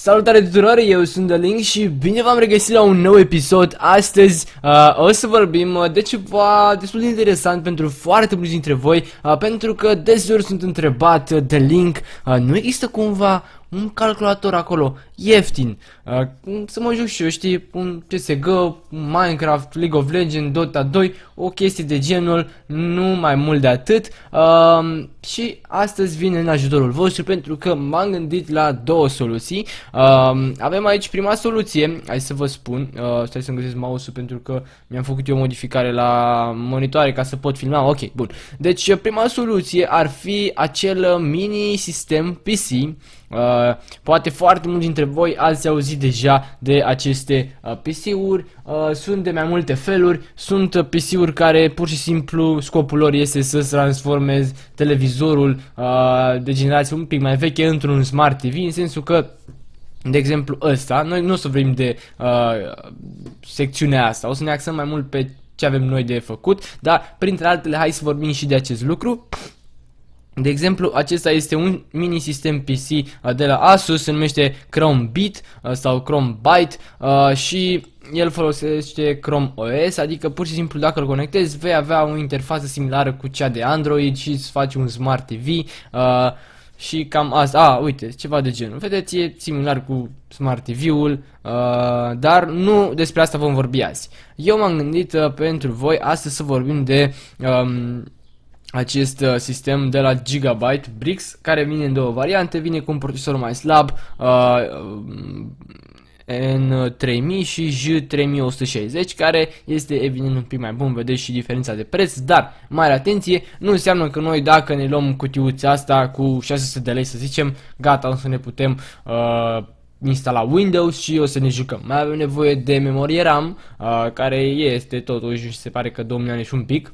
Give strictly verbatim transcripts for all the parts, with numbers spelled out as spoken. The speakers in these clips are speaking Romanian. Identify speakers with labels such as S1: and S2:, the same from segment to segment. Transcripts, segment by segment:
S1: Salutare tuturor, eu sunt The Link și bine v-am regăsit la un nou episod. Astăzi uh, o să vorbim uh, de ceva destul de interesant pentru foarte mulți dintre voi, uh, pentru că deseori sunt întrebat uh, The Link, uh, nu există cumva un calculator acolo ieftin, uh, să mă joc și eu, știi, un C S G, un Minecraft, League of Legends, Dota doi, o chestie de genul, nu mai mult de atât. uh, Și astăzi vin în ajutorul vostru pentru că m-am gândit la două soluții. uh, Avem aici prima soluție, hai să vă spun, uh, stai să-mi găsesc mouse-ul pentru că mi-am făcut eu o modificare la monitoare ca să pot filma. Ok, bun. Deci prima soluție ar fi acel mini sistem P C. Uh, poate foarte mulți dintre voi ați auzit deja de aceste uh, P C-uri. uh, Sunt de mai multe feluri. Sunt uh, P C-uri care pur și simplu scopul lor este să transformeze televizorul uh, de generație un pic mai veche într-un Smart T V, în sensul că, de exemplu, ăsta, noi nu o să vorbim de uh, secțiunea asta, o să ne axăm mai mult pe ce avem noi de făcut, dar printre altele hai să vorbim și de acest lucru. De exemplu, acesta este un mini sistem P C de la Asus, se numește Chrome Beat sau Chrome Byte și el folosește Chrome O S, adică pur și simplu dacă îl conectezi vei avea o interfață similară cu cea de Android și îți faci un Smart T V și cam asta. A, uite, ceva de genul. Vedeți, e similar cu Smart T V-ul, dar nu despre asta vom vorbi azi. Eu m-am gândit pentru voi astăzi să vorbim de Um, acest uh, sistem de la Gigabyte Bricks, care vine în două variante, vine cu un procesor mai slab, uh, N trei mii și J trei mii o sută șaizeci, care este evident un pic mai bun, vedeți și diferența de preț, dar mare atenție, nu înseamnă că noi dacă ne luăm cutiuța asta cu șase sute de lei, să zicem, gata, o să ne putem uh, instala Windows și o să ne jucăm. Mai avem nevoie de memorie RAM, uh, care este totuși, se pare că două milioane și un pic,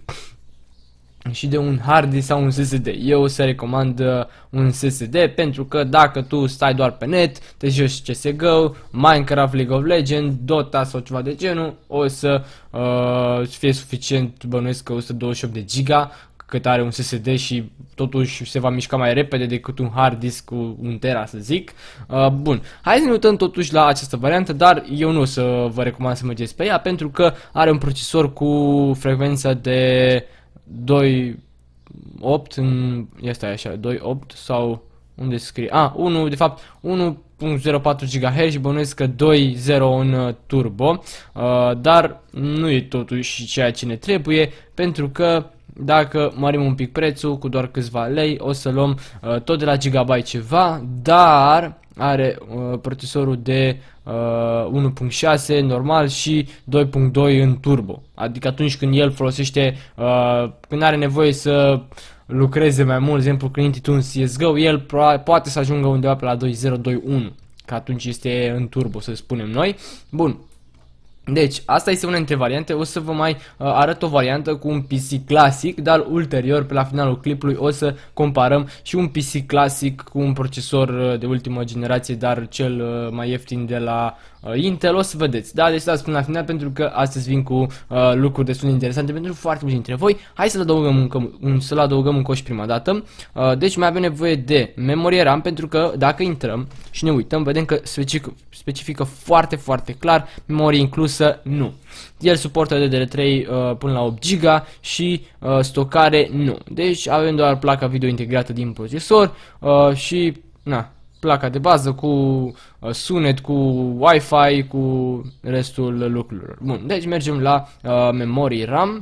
S1: și de un hard disk sau un S S D. Eu o să recomand uh, un S S D pentru că dacă tu stai doar pe net, te joci C S G, Minecraft, League of Legends, Dota sau ceva de genul, o să uh, fie suficient, bănuiesc că o sută douăzeci și opt de giga, cât are un S S D și totuși se va mișca mai repede decât un hard disk cu un tera, să zic. Uh, bun, hai să ne uităm totuși la această variantă, dar eu nu o să vă recomand să mergeți pe ea pentru că are un procesor cu frecvența de doi opt în, este așa, doi opt sau unde scrie, a, unu, de fapt unu virgulă zero patru gigahertz și bănuiesc că doi zero în turbo, uh, dar nu e totuși ceea ce ne trebuie, pentru că dacă mărim un pic prețul cu doar câțiva lei, o să luăm uh, tot de la Gigabyte ceva, dar are uh, procesorul de uh, unu punct șase normal și doi punct doi în turbo. Adică atunci când el folosește, uh, când are nevoie să lucreze mai mult, de exemplu când intri tu în C S G O, el poate să ajungă undeva pe la doi zero doi unu, că atunci este în turbo, să spunem noi. Bun. Deci, asta este una dintre variante. O să vă mai uh, arăt o variantă cu un P C clasic, dar ulterior, pe la finalul clipului, o să comparăm și un P C clasic cu un procesor uh, de ultimă generație, dar cel uh, mai ieftin de la uh, Intel. O să vedeți, da? Deci stați până la final pentru că astăzi vin cu uh, lucruri destul de interesante pentru foarte mulți dintre voi. Hai să-l adăugăm încă, un, să-l adăugăm încă și prima dată. Uh, deci mai avem nevoie de memorie RAM, pentru că dacă intrăm și ne uităm, vedem că specifică, specifică foarte, foarte clar memorie inclusă. Nu. El suportă D D R trei uh, până la opt giga și uh, stocare nu. Deci avem doar placa video integrată din procesor uh, și na, placa de bază cu uh, sunet, cu Wi-Fi, cu restul lucrurilor. Bun, deci mergem la uh, memorie RAM.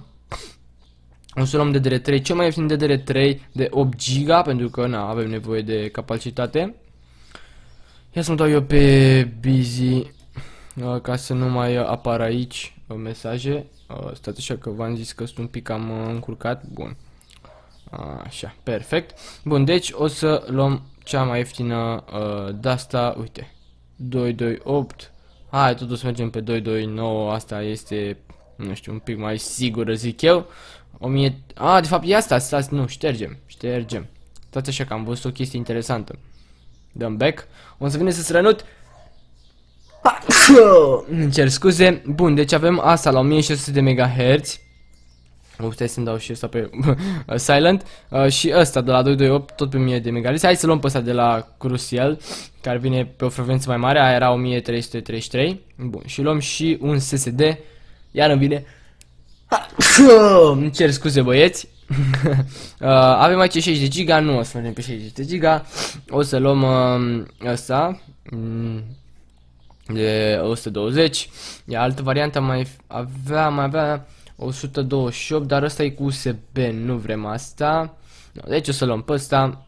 S1: O să luăm D D R trei, cel mai ieftin D D R trei de opt giga, pentru că na, avem nevoie de capacitate. Ia să mă dau eu pe busy ca să nu mai apară aici mesaje. Stați așa că v-am zis că sunt un pic cam încurcat. Bun. Așa, perfect. Bun, deci o să luăm cea mai ieftină de asta, uite, doi doi opt. Hai, totuși să mergem pe doi doi nouă, asta este, nu știu, un pic mai sigură, zic eu. o mie. Ah, de fapt e asta, stați, nu, ștergem, ștergem. Stați așa că am văzut o chestie interesantă. Dăm back. O să vine să strănut. Îmi cer scuze. Bun, deci avem asta la o mie șase sute de megahertz. Puteai să-mi dau și ăsta pe silent. Uh, și ăsta de la doi sute douăzeci și opt tot pe o mie de megahertz. Hai să luăm pe ăsta de la Crucial, care vine pe o frecvență mai mare. Aia era o mie trei sute treizeci și trei. Bun, și luăm și un S S D. Iar îmi vine. Îmi cer scuze, băieți. uh, avem aici șaizeci de giga. Nu o să mergem pe șaizeci de giga. O să luăm uh, ăsta de o sută douăzeci. Iar altă variantă mai avea, mai avea o sută douăzeci și opt, dar ăsta e cu U S B, nu vrem asta. Deci o să luăm pe ăsta.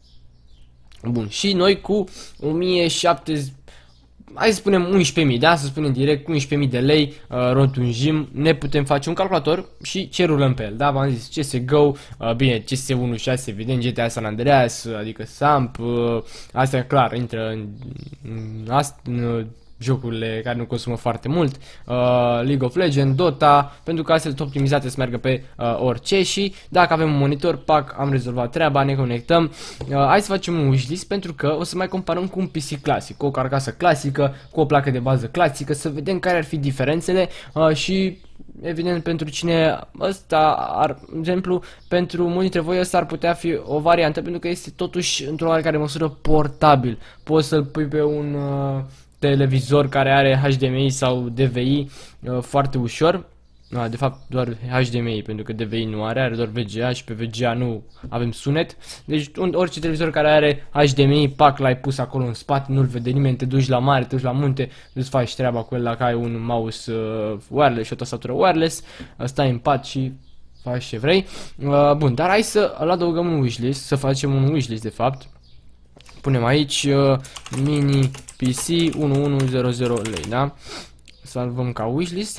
S1: Bun, și noi cu o mie șaptezeci, hai să spunem unsprezece mii, da? Să spunem direct unsprezece mii de lei, uh, rotunjim, ne putem face un calculator și ce rulăm pe el, da? V-am zis C S G O, uh, bine, C S unu punct șase, evident, G T A San Andreas, adică S A M P, uh, astea clar intră în, în, în, în jocurile care nu consumă foarte mult, uh, League of Legends, Dota, pentru că astea sunt optimizate să meargă pe uh, orice. Și dacă avem un monitor, pac, am rezolvat treaba, ne conectăm. Uh, hai să facem un wishlist, pentru că o să mai comparăm cu un P C clasic, cu o carcasă clasică, cu o placă de bază clasică, să vedem care ar fi diferențele uh, și evident pentru cine ăsta, ar, de exemplu, pentru mulți dintre voi ăsta ar putea fi o variantă, pentru că este totuși într-o oarecare măsură portabil. Poți să-l pui pe un uh, televizor care are H D M I sau D V I uh, foarte ușor. Uh, de fapt doar H D M I, pentru că D V I nu are, are doar V G A și pe V G A nu avem sunet. Deci un, orice televizor care are H D M I, pac, l-ai pus acolo în spate, nu-l vede nimeni, te duci la mare, te duci la munte, îți faci treaba cu el dacă ai un mouse uh, wireless și o tastatură wireless, uh, stai în pat și faci ce vrei. Uh, bun, dar hai să îl adăugăm un wishlist, să facem un wishlist de fapt. Punem aici uh, mini P C unu mii o sută lei, da? Salvăm ca wishlist.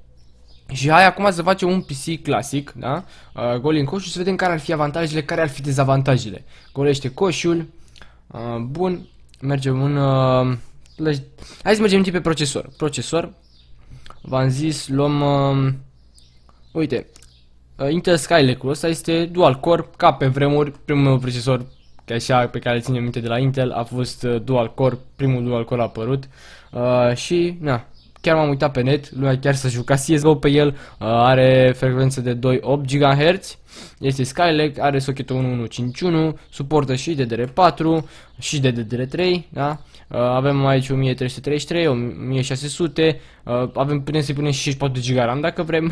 S1: Și hai acum să facem un P C clasic, da? Uh, golim coșul și să vedem care ar fi avantajele, care ar fi dezavantajele. Golește coșul. Uh, bun. Mergem în... Uh, hai să mergem pe procesor. Procesor. V-am zis, luăm... Uh, uite. Uh, Intel Skylake-ul ăsta este dual core, ca pe vremuri, primul meu procesor, că așa pe care ținem minte de la Intel, a fost uh, dual core, primul dual core a apărut. Uh, și, na, chiar m-am uitat pe net, lumea chiar să juca C S G O pe el, uh, are frecvență de doi virgulă opt gigahertz, este Skylake, are socketul unu unu cinci unu, suportă și D D R patru și D D R trei, da? Uh, avem aici o mie trei sute treizeci și trei, o mie șase sute, uh, avem, putem să-i punem și șaizeci și patru de giga RAM dacă vrem.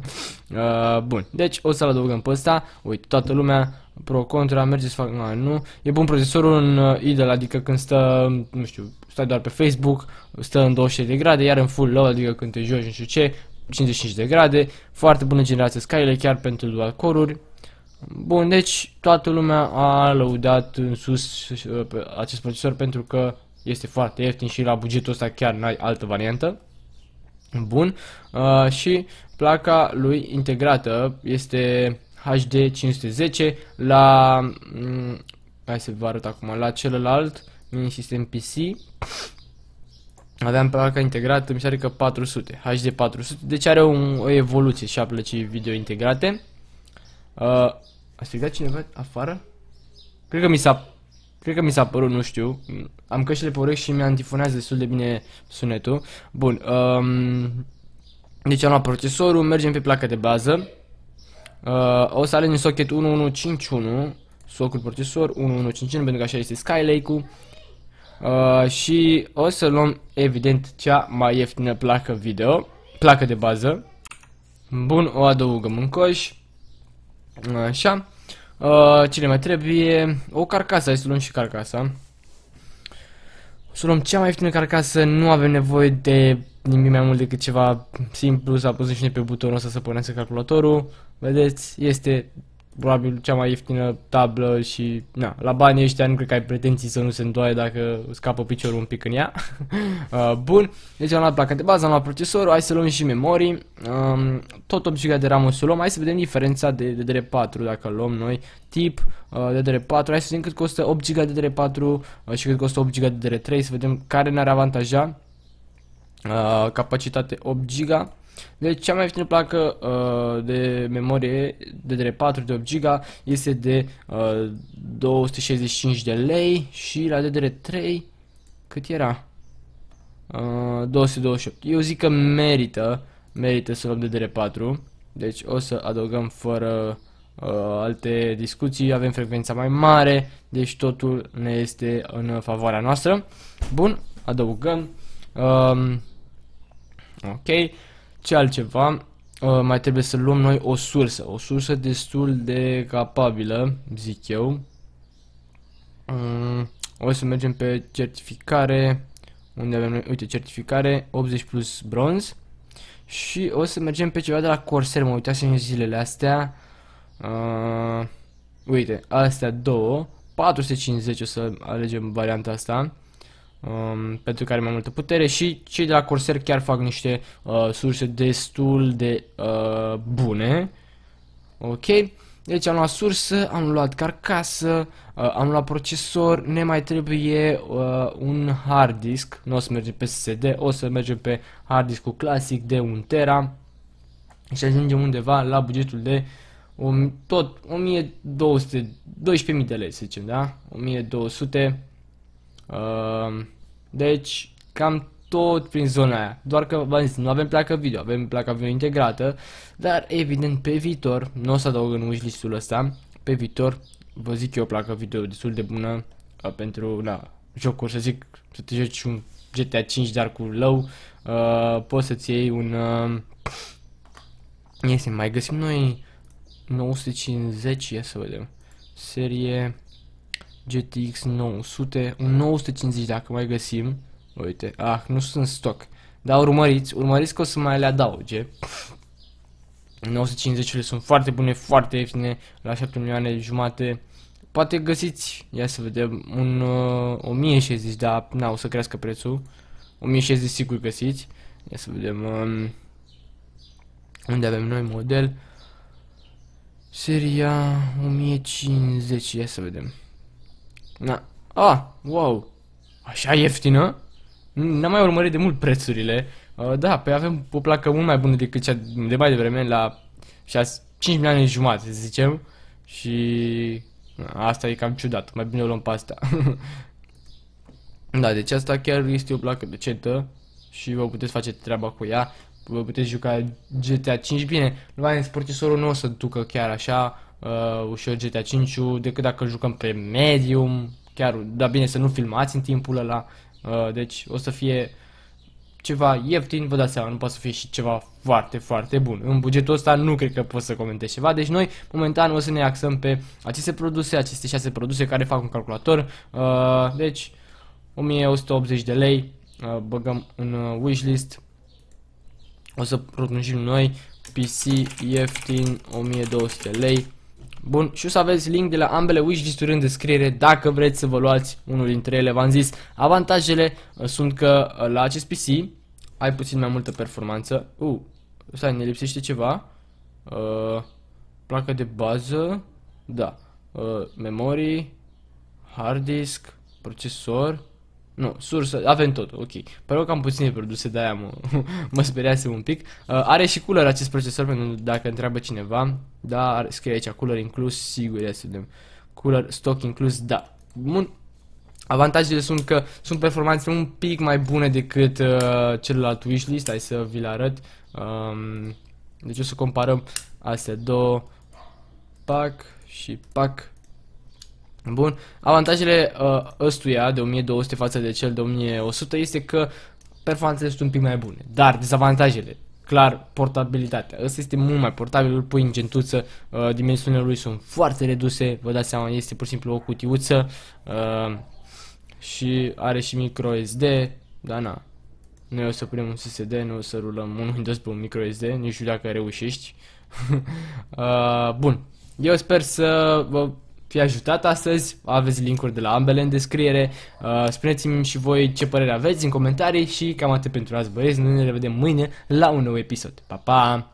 S1: uh, bun, deci o să-l adăugăm pe ăsta. Uite, toată lumea pro, contra, merge să fac, nu, nu. E bun procesorul în uh, idle, adică când stă, nu știu, stai doar pe Facebook, stă în douăzeci și trei de grade, iar în full low, adică când te joci, nu știu ce, cincizeci și cinci de grade. Foarte bună generație Skylake, chiar pentru dual core-uri. Bun, deci toată lumea a lăudat în sus uh, pe acest procesor pentru că este foarte ieftin și la bugetul ăsta chiar n-ai altă variantă. Bun, uh, și placa lui integrată este H D cinci sute zece la, mm, hai să vă arăt acum, la celălalt mini sistem P C aveam placa integrată, mi se pare că patru sute, H D patru sute, deci are un, o evoluție și a plăcii video integrate. Uh, a strigat cineva afară? Cred că mi s-a Cred că mi s-a părut, nu știu. Am căștile pe urechi și mi-a antifonează destul de bine sunetul. Bun, um, deci am luat procesorul, mergem pe placa de bază. Uh, o să alegem socket unu unu cinci unu, socul procesor unu unu cinci unu, pentru că așa este Skylake-ul. Uh, și o să luăm, evident, cea mai ieftină placă video, placă de bază. Bun, o adăugăm în coș. Așa. Uh, ce ne mai trebuie? O carcasă, hai să luăm și carcasa. O să luăm cea mai ieftină carcasă, nu avem nevoie de nimic mai mult decât ceva simplu, să apăsăm și ne pe butonul ăsta să pornească calculatorul. Vedeți, este probabil cea mai ieftină tablă și na, la banii ăștia nu cred că ai pretenții să nu se îndoaie dacă scapă piciorul un pic în ea. uh, bun, deci am luat placa de bază, am luat procesorul, hai să luăm și memorii. Um, tot opt giga de RAM o să luăm, hai să vedem diferența de D D R patru dacă luăm noi. Tip uh, D D R patru, hai să vedem cât costă opt giga D D R patru uh, și cât costă opt giga D D R trei, să vedem care ne-ar avantaja. Uh, capacitate opt giga. Deci cea mai ieftină placă uh, de memorie D D R patru de opt giga este de uh, două sute șaizeci și cinci de lei și la D D R trei cât era? Uh, două sute douăzeci și opt. Eu zic că merită, merită să luăm D D R patru. Deci o să adăugăm fără uh, alte discuții, avem frecvența mai mare, deci totul ne este în favoarea noastră. Bun, adăugăm. Um, ok, ce altceva? Uh, mai trebuie să luăm noi o sursă, o sursă destul de capabilă, zic eu. Um, o să mergem pe certificare, unde avem noi, uite, certificare optzeci plus bronz. Și o să mergem pe ceva de la Corsair, mă uitasem în zilele astea. Uh, uite, astea două, patru sute cincizeci, o să alegem varianta asta. Um, pentru că are mai multă putere și cei de la Corsair chiar fac niște uh, surse destul de uh, bune. Ok, deci am luat sursă, am luat carcasă, uh, am luat procesor, ne mai trebuie uh, un hard disk, nu o să mergem pe S S D, o să mergem pe hard disk clasic de un tera și ajungem undeva la bugetul de um, tot o mie două sute, doisprezece mii de lei, să zicem, da? o mie două sute. Uh, deci cam tot prin zona aia, doar că v-am zis, nu avem placă video, avem placa video integrată, dar evident pe viitor, nu o să adaug în wishlist-ul ăsta, pe viitor vă zic eu o placă video destul de bună uh, pentru, na, jocuri, să zic, să te joci un G T A cinci dar cu low, uh, poți să-ți iei un, uh, este, mai găsim noi nouă sute cincizeci, ia să vedem, serie G T X nouă sute, un nouă sute cincizeci dacă mai găsim. Uite, ah, nu sunt în stoc. Dar urmăriți, urmăriți că o să mai le adauge. nouă sute cincizeci sunt foarte bune, foarte ieftine, la șapte milioane jumate. Poate găsiți, ia să vedem, un uh, o mie șaizeci, dar na, o să crească prețul. o mie șaizeci sigur găsiți. Ia să vedem um, unde avem noi model. Seria o mie cincizeci, ia să vedem. Na, ah, wow, așa ieftină? N-am mai urmărit de mult prețurile. Uh, da, pe avem o placă mult mai bună decât cea de mai devreme, la cinci milioane jumate, să zicem. Și asta e cam ciudat, mai bine o luăm pe asta. Da, deci asta chiar este o placă decentă și vă puteți face treaba cu ea. Vă puteți juca G T A cinci bine. Nu mai procesorul nu o să ducă chiar așa uh, ușor G T A cinci decât dacă îl jucăm pe medium. Chiar, dar bine să nu filmați în timpul ăla. Uh, deci o să fie ceva ieftin, vă dați seama, nu poate să fie și ceva foarte, foarte bun. În bugetul ăsta nu cred că pot să comentez ceva, deci noi momentan o să ne axăm pe aceste produse, aceste șase produse care fac un calculator. Uh, deci o mie o sută optzeci de lei, uh, băgăm în uh, wishlist. O să rotunjim noi P C ieftin o mie două sute lei. Bun, și o să aveți link de la ambele wishlist-uri în descriere dacă vreți să vă luați unul dintre ele. V-am zis, avantajele uh, sunt că uh, la acest P C ai puțin mai multă performanță. Uh, stai, ne lipsește ceva. Uh, placă de bază, da. Uh, memorii, hard disk, procesor. Nu, sursă, avem tot, ok. Păreau că am puține produse, de-aia mă, mă speriasem un pic. Uh, are și cooler acest procesor, pentru dacă întreabă cineva. Da, are, scrie aici, cooler inclus, sigur, ia să vedem. Cooler stock inclus, da. Bun. Avantajele sunt că sunt performanțe un pic mai bune decât uh, celălalt wishlist, hai să vi-l arăt. Um, deci o să comparăm astea două, pack și pack. Bun, avantajele uh, ăstuia de o mie două sute față de cel de o mie o sută este că performanțele sunt un pic mai bune, dar dezavantajele, clar, portabilitatea. Ăsta este mult mai portabil, îl pui în gentuță, uh, dimensiunile lui sunt foarte reduse, vă dați seama, este pur și simplu o cutiuță uh, și are și micro S D, dar na, noi o să punem un S S D, nu o să rulăm un Windows pe un micro S D, nici știu dacă reușești. uh, bun, eu sper să vă fi ajutat astăzi, aveți linkuri de la ambele în descriere. Uh, spuneți-mi și voi ce părere aveți în comentarii și cam atât pentru azi, băieți, noi ne revedem mâine la un nou episod. Pa, pa!